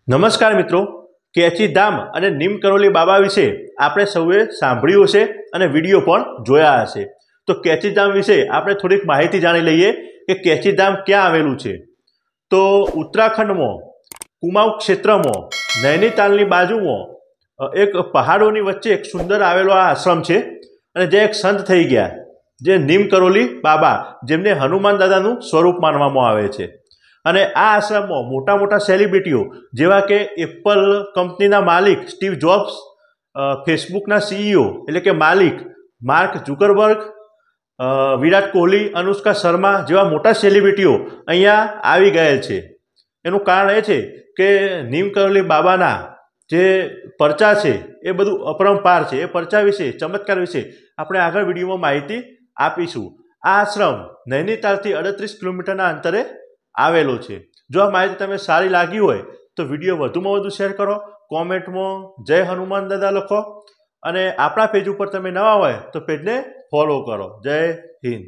નમસ્કાર મિત્રો, કેચીધામ અને નીમ કરોલી બાબા વિશે આપણે સૌએ સાંભળ્યું હશે અને વિડીયો પણ જોયા હશે। તો કેચીધામ વિશે આપણે થોડીક માહિતી જાણી લઈએ કે કેચીધામ ક્યાં આવેલું છે। તો ઉત્તરાખંડમાં કુમાઉં ક્ષેત્રમાં નૈનીતાલની બાજુમાં એક પહાડોની વચ્ચે એક સુંદર આવેલો આ આશ્રમ છે અને જે એક સંત થઈ ગયા જે નીમ કરોલી બાબા, જેમને હનુમાન દાદાનું સ્વરૂપ માનવામાં આવે છે। અને આ આશ્રમમાં મોટા મોટા સેલિબ્રિટીઓ જેવા કે એપલ કંપનીના માલિક સ્ટીવ જોબ્સ, ફેસબુકના સીઈઓ એટલે કે માલિક માર્ક ઝુકરબર્ગ, વિરાટ કોહલી, અનુષ્કા શર્મા જેવા મોટા સેલિબ્રિટીઓ અહીંયા આવી ગયેલ છે। એનું કારણ એ છે કે નીમ કરોલી બાબાના જે પરચા છે એ બધું અપરંપાર છે। એ પરચા વિશે, ચમત્કાર વિશે આપણે આગળ વિડીયોમાં માહિતી આપીશું। આ આશ્રમ નૈનીતાલથી 38 કિલોમીટરના અંતરે આવેલો છે। જો આ માહિતી તમને સારી લાગી હોય તો વિડીયો વધુમાં વધુ શેર કરો, કોમેન્ટમાં જય હનુમાન દાદા લખો અને આપણા પેજ ઉપર તમે નવા હોય તો પેજને ફોલો કરો। જય હિન્દ।